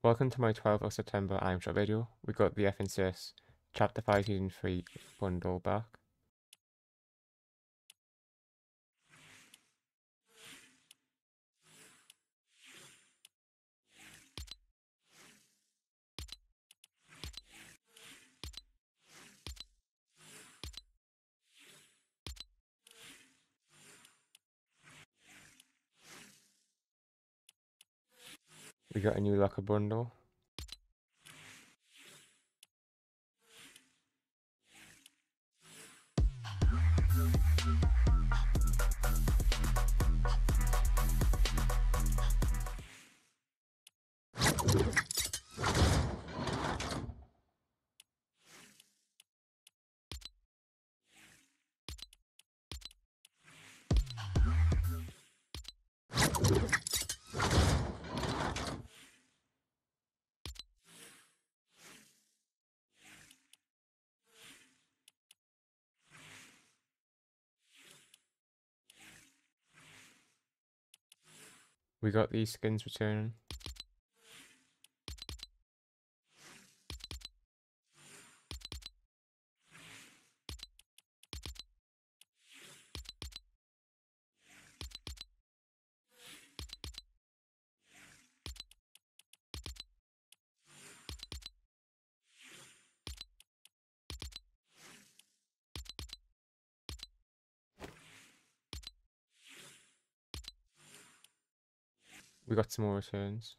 Welcome to my 12th of September item shop video. We got the FNCS Chapter 5 Season 3 bundle back. We got a new locker bundle. We got these skins returning. We got some more returns.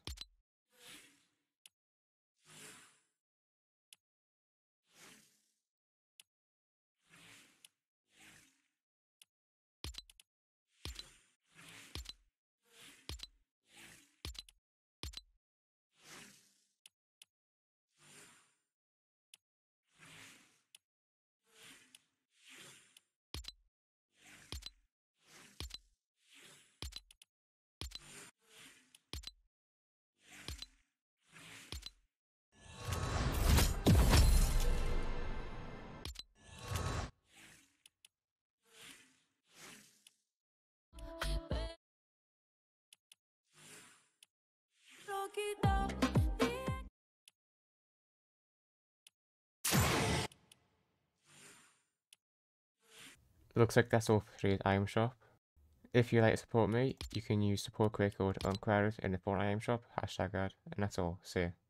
Looks like that's all for today's item shop. If you'd like to support me, you can use support code on Quarters in the Fortnite item shop, #ad, and that's all. See ya.